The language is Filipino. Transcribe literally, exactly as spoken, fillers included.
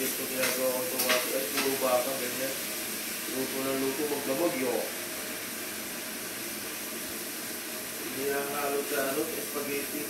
ito ginagawa ko tomato. Ay, puro baka, ganyan. Luto na luto, maglamag yun. Hindi lang halo sa ano, spaghetti.